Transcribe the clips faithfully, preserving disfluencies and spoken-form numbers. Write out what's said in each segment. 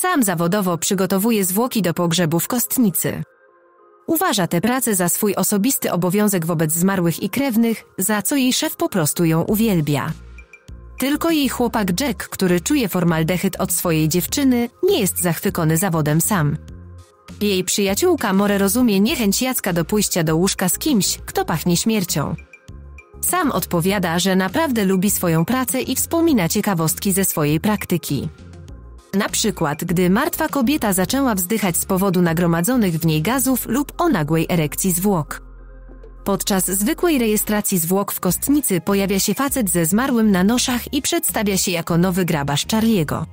Sam zawodowo przygotowuje zwłoki do pogrzebu w kostnicy. Uważa tę pracę za swój osobisty obowiązek wobec zmarłych i krewnych, za co jej szef po prostu ją uwielbia. Tylko jej chłopak Jack, który czuje formaldehyd od swojej dziewczyny, nie jest zachwycony zawodem Sam. Jej przyjaciółka More rozumie niechęć Jacka do pójścia do łóżka z kimś, kto pachnie śmiercią. Sam odpowiada, że naprawdę lubi swoją pracę i wspomina ciekawostki ze swojej praktyki. Na przykład, gdy martwa kobieta zaczęła wzdychać z powodu nagromadzonych w niej gazów lub o nagłej erekcji zwłok. Podczas zwykłej rejestracji zwłok w kostnicy pojawia się facet ze zmarłym na noszach i przedstawia się jako nowy grabarz Charlie'ego.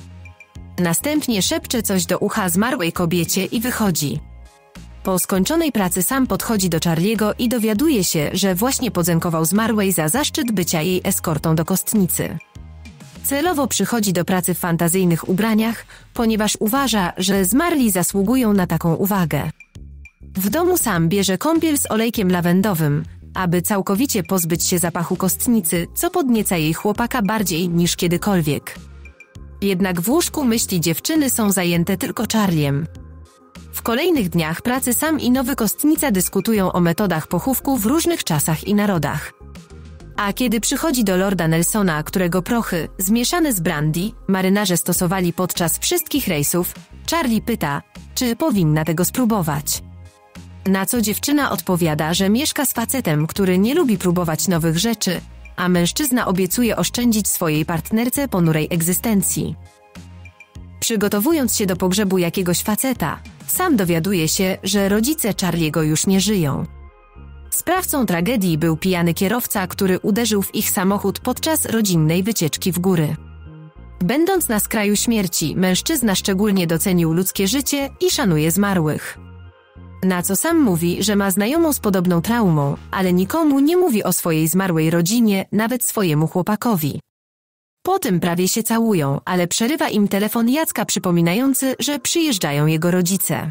Następnie szepcze coś do ucha zmarłej kobiecie i wychodzi. Po skończonej pracy Sam podchodzi do Charlie'ego i dowiaduje się, że właśnie podziękował zmarłej za zaszczyt bycia jej eskortą do kostnicy. Celowo przychodzi do pracy w fantazyjnych ubraniach, ponieważ uważa, że zmarli zasługują na taką uwagę. W domu Sam bierze kąpiel z olejkiem lawendowym, aby całkowicie pozbyć się zapachu kostnicy, co podnieca jej chłopaka bardziej niż kiedykolwiek. Jednak w łóżku myśli dziewczyny są zajęte tylko Charlie'em. W kolejnych dniach pracy Sam i nowy kostnica dyskutują o metodach pochówku w różnych czasach i narodach. A kiedy przychodzi do lorda Nelsona, którego prochy, zmieszane z brandy, marynarze stosowali podczas wszystkich rejsów, Charlie pyta, czy powinna tego spróbować. Na co dziewczyna odpowiada, że mieszka z facetem, który nie lubi próbować nowych rzeczy, a mężczyzna obiecuje oszczędzić swojej partnerce ponurej egzystencji. Przygotowując się do pogrzebu jakiegoś faceta, Sam dowiaduje się, że rodzice Charlie'ego już nie żyją. Sprawcą tragedii był pijany kierowca, który uderzył w ich samochód podczas rodzinnej wycieczki w góry. Będąc na skraju śmierci, mężczyzna szczególnie docenił ludzkie życie i szanuje zmarłych. Na co Sam mówi, że ma znajomą z podobną traumą, ale nikomu nie mówi o swojej zmarłej rodzinie, nawet swojemu chłopakowi. Po tym prawie się całują, ale przerywa im telefon Jacka przypominający, że przyjeżdżają jego rodzice.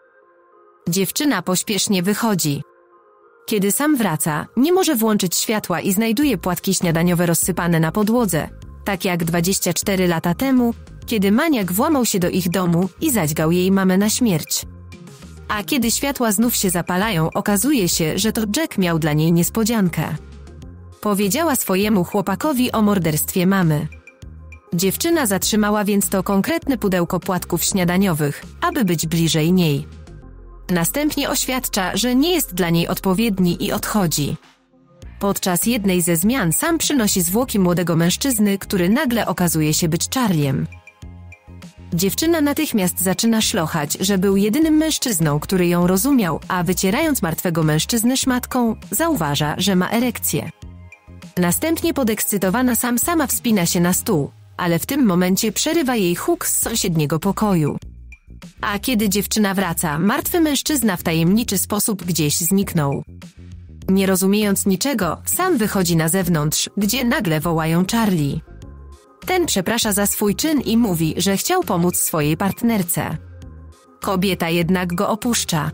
Dziewczyna pośpiesznie wychodzi. Kiedy Sam wraca, nie może włączyć światła i znajduje płatki śniadaniowe rozsypane na podłodze, tak jak dwadzieścia cztery lata temu, kiedy maniak włamał się do ich domu i zadźgał jej mamę na śmierć. A kiedy światła znów się zapalają, okazuje się, że to Jack miał dla niej niespodziankę. Powiedziała swojemu chłopakowi o morderstwie mamy. Dziewczyna zatrzymała więc to konkretne pudełko płatków śniadaniowych, aby być bliżej niej. Następnie oświadcza, że nie jest dla niej odpowiedni i odchodzi. Podczas jednej ze zmian Sam przynosi zwłoki młodego mężczyzny, który nagle okazuje się być Charlie'em. Dziewczyna natychmiast zaczyna szlochać, że był jedynym mężczyzną, który ją rozumiał, a wycierając martwego mężczyznę szmatką, zauważa, że ma erekcję. Następnie podekscytowana Sam sama wspina się na stół, ale w tym momencie przerywa jej huk z sąsiedniego pokoju. A kiedy dziewczyna wraca, martwy mężczyzna w tajemniczy sposób gdzieś zniknął. Nie rozumiejąc niczego, Sam wychodzi na zewnątrz, gdzie nagle wołają Charlie. Ten przeprasza za swój czyn i mówi, że chciał pomóc swojej partnerce. Kobieta jednak go opuszcza.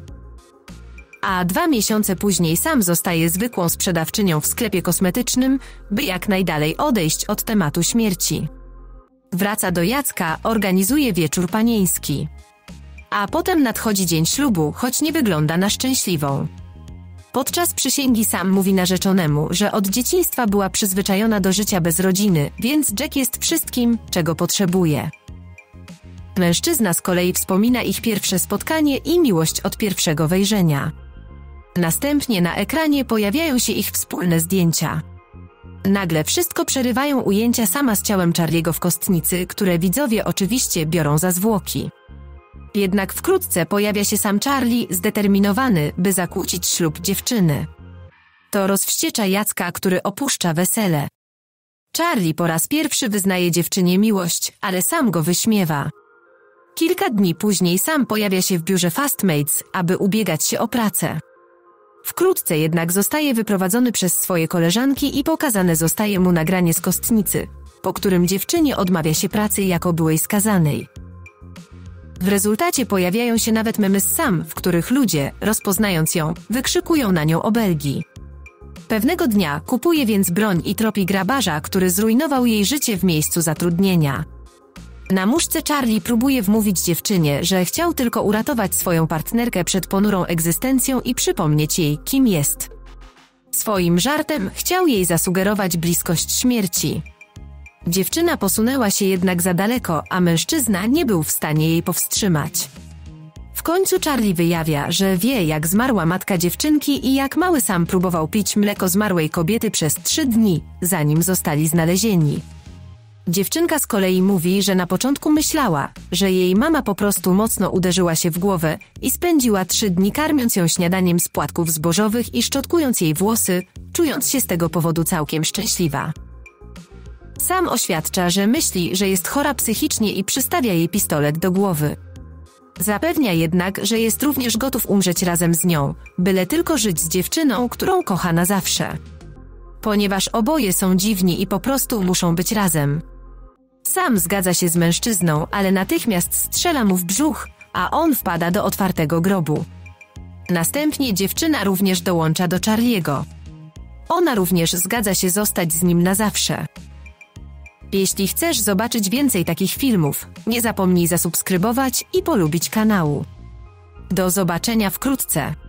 A dwa miesiące później Sam zostaje zwykłą sprzedawczynią w sklepie kosmetycznym, by jak najdalej odejść od tematu śmierci. Wraca do Jacka, organizuje wieczór panieński. A potem nadchodzi dzień ślubu, choć nie wygląda na szczęśliwą. Podczas przysięgi Sam mówi narzeczonemu, że od dzieciństwa była przyzwyczajona do życia bez rodziny, więc Jack jest wszystkim, czego potrzebuje. Mężczyzna z kolei wspomina ich pierwsze spotkanie i miłość od pierwszego wejrzenia. Następnie na ekranie pojawiają się ich wspólne zdjęcia. Nagle wszystko przerywają ujęcia Sama z ciałem Charlie'ego w kostnicy, które widzowie oczywiście biorą za zwłoki. Jednak wkrótce pojawia się sam Charlie, zdeterminowany, by zakłócić ślub dziewczyny. To rozwściecza Jacka, który opuszcza wesele. Charlie po raz pierwszy wyznaje dziewczynie miłość, ale Sam go wyśmiewa. Kilka dni później Sam pojawia się w biurze Fastmates, aby ubiegać się o pracę. Wkrótce jednak zostaje wyprowadzony przez swoje koleżanki i pokazane zostaje mu nagranie z kostnicy, po którym dziewczynie odmawia się pracy jako byłej skazanej. W rezultacie pojawiają się nawet memy z Sam, w których ludzie, rozpoznając ją, wykrzykują na nią obelgi. Pewnego dnia kupuje więc broń i tropi grabarza, który zrujnował jej życie w miejscu zatrudnienia. Na muszce Charlie próbuje wmówić dziewczynie, że chciał tylko uratować swoją partnerkę przed ponurą egzystencją i przypomnieć jej, kim jest. Swoim żartem chciał jej zasugerować bliskość śmierci. Dziewczyna posunęła się jednak za daleko, a mężczyzna nie był w stanie jej powstrzymać. W końcu Charlie wyjawia, że wie, jak zmarła matka dziewczynki i jak mały Sam próbował pić mleko zmarłej kobiety przez trzy dni, zanim zostali znalezieni. Dziewczynka z kolei mówi, że na początku myślała, że jej mama po prostu mocno uderzyła się w głowę i spędziła trzy dni karmiąc ją śniadaniem z płatków zbożowych i szczotkując jej włosy, czując się z tego powodu całkiem szczęśliwa. Sam oświadcza, że myśli, że jest chora psychicznie i przystawia jej pistolet do głowy. Zapewnia jednak, że jest również gotów umrzeć razem z nią, byle tylko żyć z dziewczyną, którą kocha na zawsze. Ponieważ oboje są dziwni i po prostu muszą być razem. Sam zgadza się z mężczyzną, ale natychmiast strzela mu w brzuch, a on wpada do otwartego grobu. Następnie dziewczyna również dołącza do Charliego. Ona również zgadza się zostać z nim na zawsze. Jeśli chcesz zobaczyć więcej takich filmów, nie zapomnij zasubskrybować i polubić kanału. Do zobaczenia wkrótce.